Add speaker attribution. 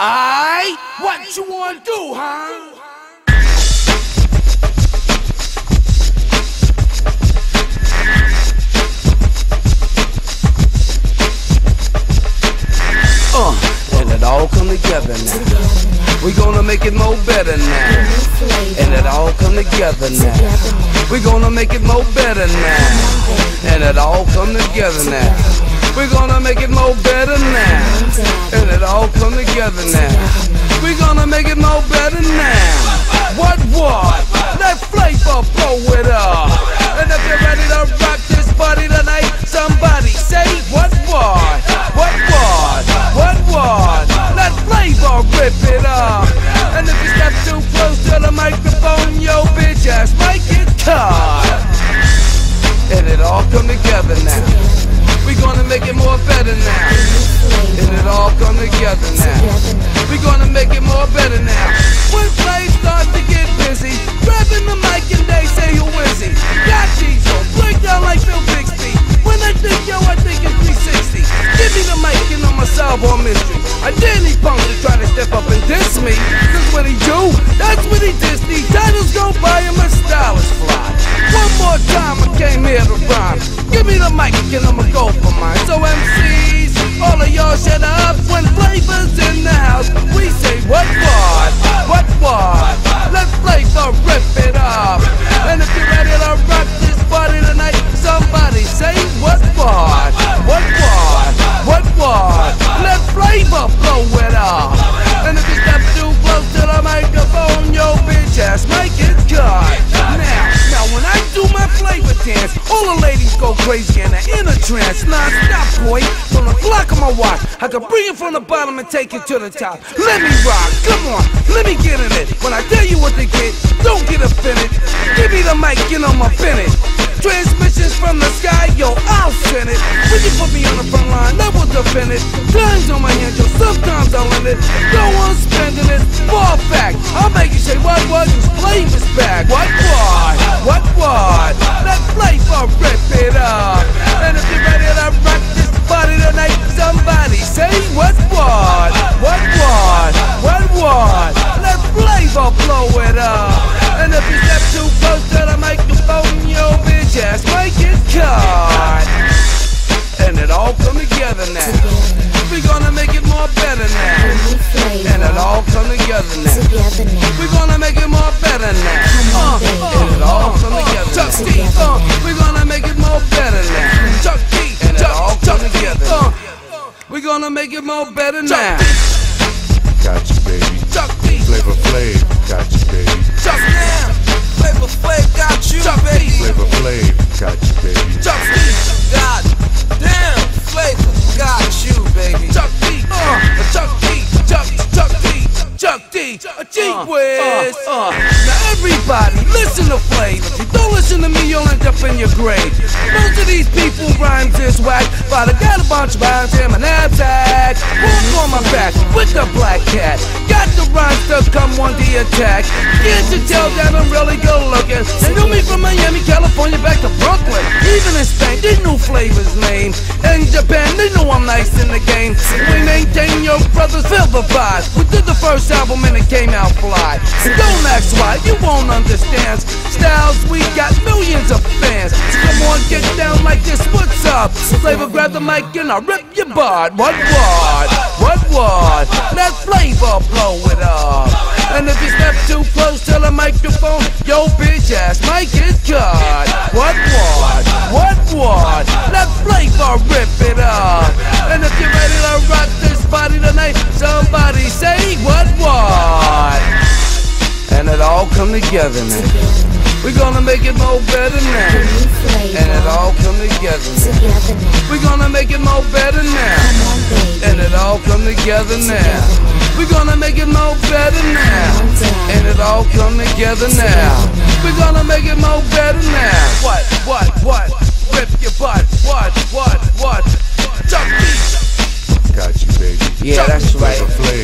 Speaker 1: Aight, what you wanna do, huh? And it all come together now. We gonna make it more better now. And it all come together now. We gonna make it more better now. And it all come together now. We gonna make it more better now. And it all come together now. We gonna make it more better now. What? Let flavor blow it up. And if you're ready to rock this party tonight, somebody say what? Let flavor rip it up. And if you step too close to the microphone, yo bitch ass might get caught. And it all come together now. We gonna make it more better now. And it all come together now. We gonna make it more better now. When flames start to get busy, grabbing the mic and they say who is he? Got these on, break down like Phil Bixby. When I think yo, I think it's 360. Give me the mic and I'ma solve all mystery. I dare these punks to try to step up and diss me. Cause when he do, that's when he diss me. Titles go by him, my style is fly. One more time I came here to rhyme. Give me the mic and I'ma go for mine. So MCs, all of y'all shut up. When Flavor's in the house, we say what? Let Flavor rip it up. And if you're ready to rock this party tonight, somebody say what? Let Flavor blow it up. And if you step too close to the microphone, yo bitch ass might get caught. Now when I do my Flavor dance, all the ladies go crazy and they're in a trance. Non-stop, boy, from the clock on my watch, I can bring it from the bottom and take it to the top. Let me rock, come on, let me get in it. When I tell you what to get, don't get offended. Give me the mic and I'ma pin it. Transmissions from the sky, yo, I'll send it. When you put me on the front line, I will defend it. Times on my hands, yo, sometimes I'll end it. Go on spending it, fall back. I'll make you say what, cause Flavor's back. What? Let Flavor rip it up. And if you're ready to rock this party tonight, somebody say what? Let Flavor blow it up. And if you step too close to the microphone, yo bitch ass might get caught. And it all come together now. We gonna make it more better now. And it all come together now. We gonna make it more better now. And it all come together. Chuck D, we gonna make it more better now. Chuck D, and it all come together. We gonna make it more better now.
Speaker 2: Got you, baby.
Speaker 1: Chuck D,
Speaker 2: Flavor Flav, got you, baby.
Speaker 1: Chuck D,
Speaker 3: Flavor Flav got you, baby.
Speaker 2: Flavor Flav, got you, baby.
Speaker 1: Chuck D,
Speaker 3: God damn, Flavor got you, baby.
Speaker 1: Chuck D, Chuck D, a G-Wiz. Now everybody, listen to Flavor. If you don't listen to me, you'll end up in your grave. Most of these people rhymes is whack, but I got a bunch of rhymes in my knapsack. Walk on my back with the black cat. Got the rhymes to come on the attack. Can't you tell that I'm really good looking? They knew me from Miami, California, back to Brooklyn. Even in Spain, they knew Flavor's name. In Japan, they know I'm nice in the game. We maintain your brothers feel the vibe. We did the first album and it came out fly. So don't ask why, you won't understand. Styles, we got millions of fans. So come on, get down like this, what's up? Flavor grab the mic and I'll rip your butt. What? Let Flavor blow it up. And if you step too close to the microphone, yo bitch ass might get caught. What? Let Flavor rip it up. And if you're ready to rock this party tonight, somebody say what? And it all come together now. We gonna make it more better now. And it all come together now. We gonna make it more better now. And it all come together now. We gonna make it more better now. And it all come together now. We gonna make it more better now. What? Rip your butt. What? Chuck D.
Speaker 2: Got you, baby.
Speaker 1: Yeah, that's right.
Speaker 2: Flavor Flav.